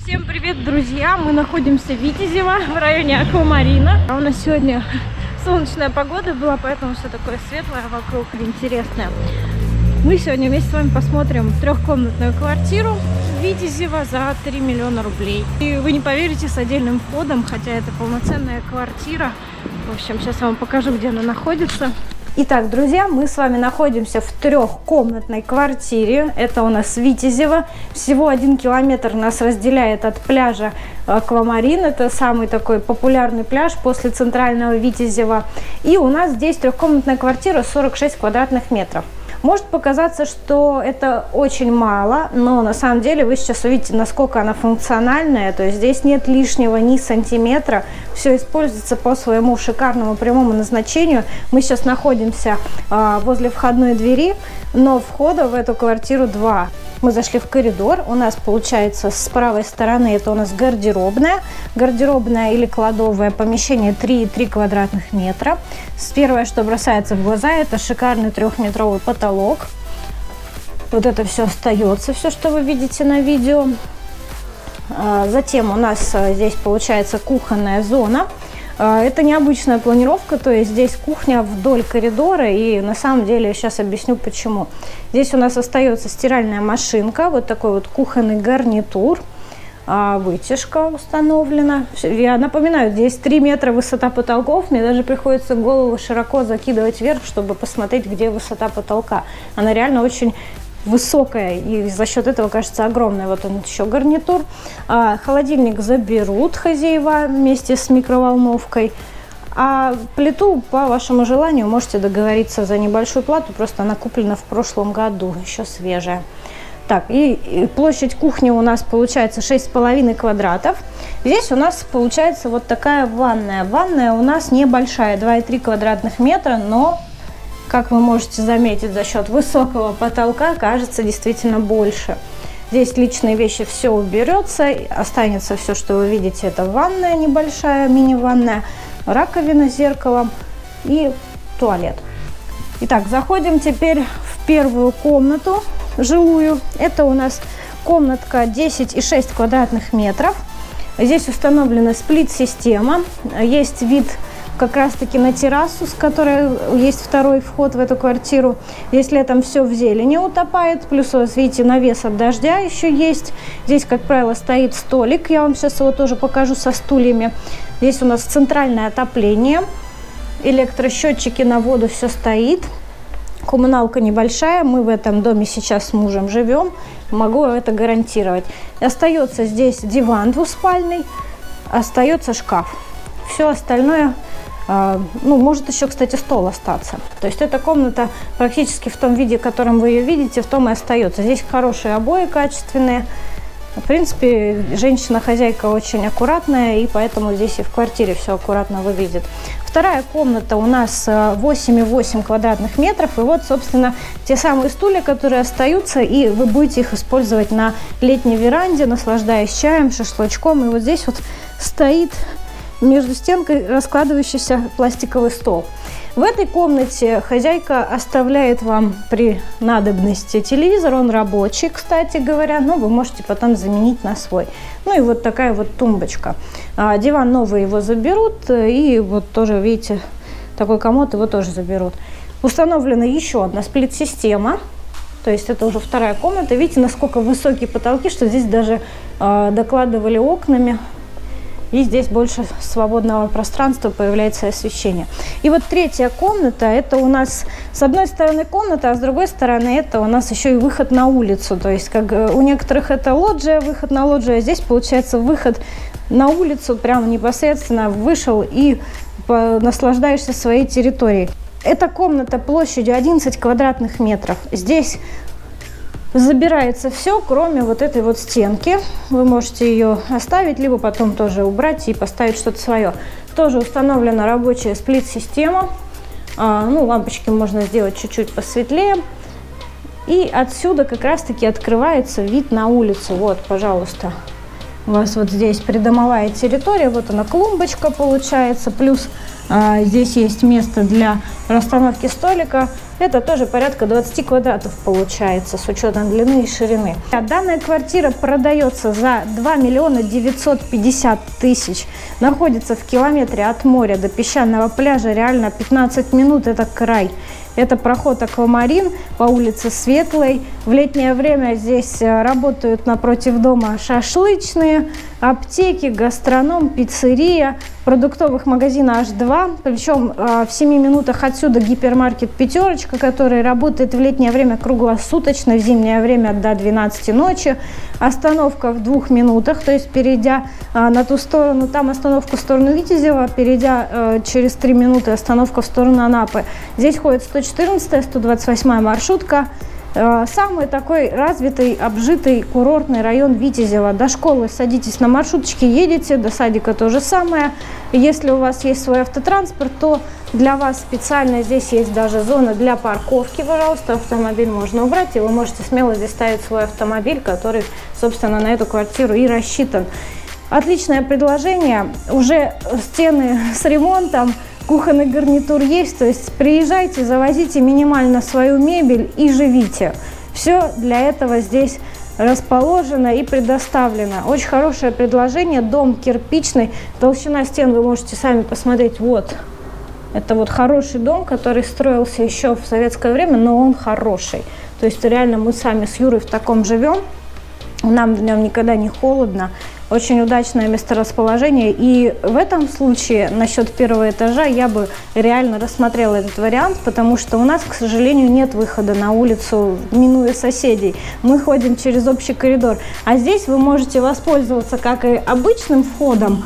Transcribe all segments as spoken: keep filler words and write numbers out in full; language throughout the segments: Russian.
Всем привет, друзья! Мы находимся в Витязево, в районе Аквамарина. А у нас сегодня солнечная погода была, поэтому все такое светлое вокруг и интересное. Мы сегодня вместе с вами посмотрим трехкомнатную квартиру в Витязево за три миллиона рублей. И вы не поверите, с отдельным входом, хотя это полноценная квартира. В общем, сейчас я вам покажу, где она находится. Итак, друзья, мы с вами находимся в трехкомнатной квартире. Это у нас Витязево. Всего один километр нас разделяет от пляжа Аквамарин. Это самый такой популярный пляж после центрального Витязева. И у нас здесь трехкомнатная квартира, сорок шесть квадратных метров. Может показаться, что это очень мало, но на самом деле вы сейчас увидите, насколько она функциональная. То есть здесь нет лишнего ни сантиметра. Все используется по своему шикарному прямому назначению. Мы сейчас находимся а, возле входной двери, но входа в эту квартиру два. Мы зашли в коридор. У нас получается с правой стороны это у нас гардеробная. Гардеробная или кладовое помещение три и три квадратных метра. Первое, что бросается в глаза, это шикарный трехметровый потолок. Вот это все остается, все, что вы видите на видео. Затем у нас здесь получается кухонная зона. Это необычная планировка, то есть здесь кухня вдоль коридора, и на самом деле я сейчас объясню почему. Здесь у нас остается стиральная машинка, вот такой вот кухонный гарнитур, вытяжка установлена. Я напоминаю, здесь три метра высота потолков, мне даже приходится голову широко закидывать вверх, чтобы посмотреть, где высота потолка. Она реально очень высокая, и за счет этого кажется огромная. Вот он еще гарнитур. А, холодильник заберут хозяева вместе с микроволновкой. А плиту по вашему желанию можете договориться за небольшую плату, просто она куплена в прошлом году, еще свежая. Так, и, и площадь кухни у нас получается шесть с половиной квадратов. Здесь у нас получается вот такая ванная. Ванная у нас небольшая, два и три квадратных метра, но, как вы можете заметить, за счет высокого потолка кажется действительно больше. Здесь личные вещи все уберется, останется все, что вы видите, это ванная небольшая, мини-ванная, раковина с зеркалом и туалет. Итак, заходим теперь в первую комнату жилую. Это у нас комнатка десять и шесть квадратных метров. Здесь установлена сплит-система, есть вид как раз таки на террасу, с которой есть второй вход в эту квартиру. Здесь летом все в зелени утопает, плюс, видите, навес от дождя еще есть. Здесь, как правило, стоит столик, я вам сейчас его тоже покажу со стульями. Здесь у нас центральное отопление, электросчетчики на воду, все стоит. Коммуналка небольшая, мы в этом доме сейчас с мужем живем, могу это гарантировать. Остается здесь диван двуспальный, остается шкаф. Все остальное, ну, может еще, кстати, стол остаться. То есть эта комната практически в том виде, в котором вы ее видите, в том и остается. Здесь хорошие обои, качественные. В принципе, женщина-хозяйка очень аккуратная, и поэтому здесь и в квартире все аккуратно выглядит. Вторая комната у нас восемь и восемь квадратных метров. И вот, собственно, те самые стулья, которые остаются, и вы будете их использовать на летней веранде, наслаждаясь чаем, шашлычком. И вот здесь вот стоит между стенкой раскладывающийся пластиковый стол. В этой комнате хозяйка оставляет вам при надобности телевизор, он рабочий, кстати говоря, но вы можете потом заменить на свой. Ну и вот такая вот тумбочка. А, диван новый его заберут, и вот тоже, видите, такой комод его тоже заберут. Установлена еще одна сплит-система, то есть это уже вторая комната. Видите, насколько высокие потолки, что здесь даже а, докладывали окнами. И здесь больше свободного пространства, появляется освещение. И вот третья комната, это у нас с одной стороны комната, а с другой стороны это у нас еще и выход на улицу. То есть как у некоторых это лоджия, выход на лоджию, а здесь получается выход на улицу, прямо непосредственно вышел и наслаждаешься своей территорией. Эта комната площадью одиннадцать квадратных метров. Здесь забирается все, кроме вот этой вот стенки. Вы можете ее оставить, либо потом тоже убрать и поставить что-то свое. Тоже установлена рабочая сплит-система. А, ну, лампочки можно сделать чуть-чуть посветлее. И отсюда как раз-таки открывается вид на улицу. Вот, пожалуйста, у вас вот здесь придомовая территория. Вот она, клумбочка получается. Плюс а, здесь есть место для расстановки столика. Это тоже порядка двадцати квадратов получается, с учетом длины и ширины. Данная квартира продается за два миллиона девятьсот пятьдесят тысяч. Находится в километре от моря до песчаного пляжа, реально пятнадцать минут, это край. Это проход Аквамарин по улице Светлой. В летнее время здесь работают напротив дома шашлычные, аптеки, гастроном, пиццерия, продуктовых магазина аж два. Причем в семи минутах отсюда гипермаркет «Пятерочка», который работает в летнее время круглосуточно, в зимнее время до двенадцати ночи. Остановка в двух минутах, то есть перейдя на ту сторону, там остановка в сторону Витязева, перейдя через три минуты остановка в сторону Анапы. Здесь ходит сто четырнадцатая, сто двадцать восьмая маршрутка. Самый такой развитый, обжитый курортный район Витязева. До школы садитесь на маршруточке, едете, до садика то же самое. Если у вас есть свой автотранспорт, то для вас специально здесь есть даже зона для парковки, пожалуйста. Автомобиль можно убрать, и вы можете смело здесь ставить свой автомобиль, который, собственно, на эту квартиру и рассчитан. Отличное предложение. Уже стены с ремонтом. Кухонный гарнитур есть, то есть приезжайте, завозите минимально свою мебель и живите. Все для этого здесь расположено и предоставлено. Очень хорошее предложение, дом кирпичный, толщина стен вы можете сами посмотреть. Вот, это вот хороший дом, который строился еще в советское время, но он хороший. То есть реально мы сами с Юрой в таком живем, нам в нем никогда не холодно. Очень удачное месторасположение, и в этом случае насчет первого этажа я бы реально рассмотрела этот вариант, потому что у нас, к сожалению, нет выхода на улицу, минуя соседей. Мы ходим через общий коридор, а здесь вы можете воспользоваться как и обычным входом,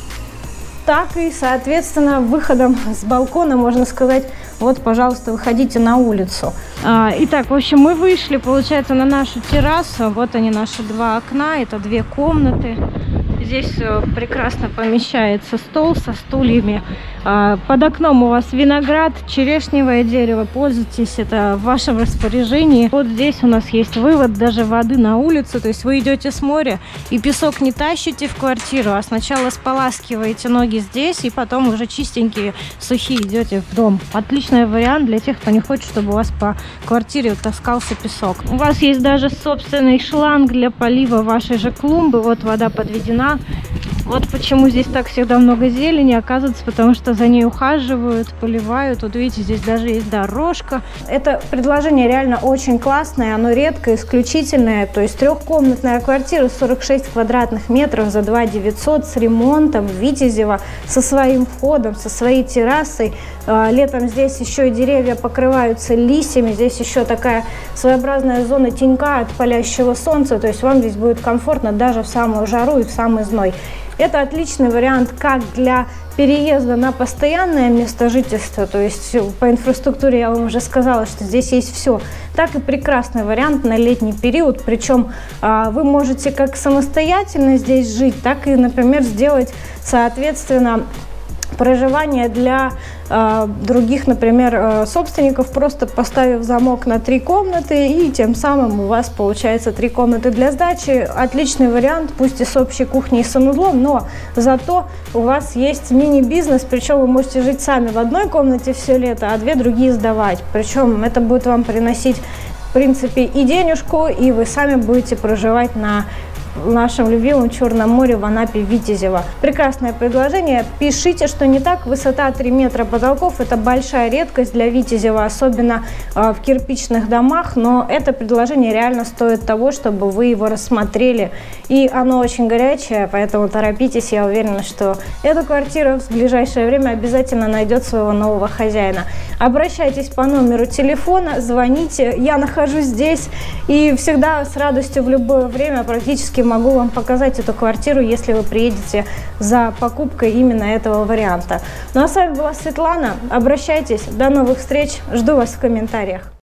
так и, соответственно, выходом с балкона, можно сказать. Вот, пожалуйста, выходите на улицу. А, итак, в общем, мы вышли, получается, на нашу террасу. Вот они, наши два окна, это две комнаты. Здесь прекрасно помещается стол со стульями. А, под окном у вас виноград, черешневое дерево. Пользуйтесь, это в вашем распоряжении. Вот здесь у нас есть вывод даже воды на улицу. То есть вы идете с моря и песок не тащите в квартиру, а сначала споласкиваете ноги здесь, и потом уже чистенькие, сухие идете в дом. Отличный вариант для тех, кто не хочет, чтобы у вас по квартире таскался песок. У вас есть даже собственный шланг для полива вашей же клумбы. Вот вода подведена. Вот почему здесь так всегда много зелени, оказывается, потому что за ней ухаживают, поливают. Вот видите, здесь даже есть дорожка. Это предложение реально очень классное, оно редкое, исключительное. То есть трехкомнатная квартира, сорок шесть квадратных метров за два тысячи девятьсот с ремонтом, Витязева, со своим входом, со своей террасой. Летом здесь еще и деревья покрываются листьями, здесь еще такая своеобразная зона тенька от палящего солнца, то есть вам здесь будет комфортно даже в самую жару и в самый зной. Это отличный вариант как для переезда на постоянное место жительства, то есть по инфраструктуре я вам уже сказала, что здесь есть все, так и прекрасный вариант на летний период, причем вы можете как самостоятельно здесь жить, так и, например, сделать, соответственно, проживание для э, других, например, э, собственников, просто поставив замок на три комнаты, и тем самым у вас получается три комнаты для сдачи. Отличный вариант, пусть и с общей кухней и санузлом, но зато у вас есть мини-бизнес, причем вы можете жить сами в одной комнате все лето, а две другие сдавать. Причем это будет вам приносить, в принципе, и денежку, и вы сами будете проживать на в нашем любимом Черном море в Анапе, Витязева. Прекрасное предложение. Пишите, что не так. Высота три метра потолков. Это большая редкость для Витязева, особенно э, в кирпичных домах. Но это предложение реально стоит того, чтобы вы его рассмотрели. И оно очень горячее, поэтому торопитесь. Я уверена, что эта квартира в ближайшее время обязательно найдет своего нового хозяина. Обращайтесь по номеру телефона, звоните. Я нахожусь здесь и всегда с радостью в любое время практически могу вам показать эту квартиру, если вы приедете за покупкой именно этого варианта. Ну а с вами была Светлана. Обращайтесь. До новых встреч. Жду вас в комментариях.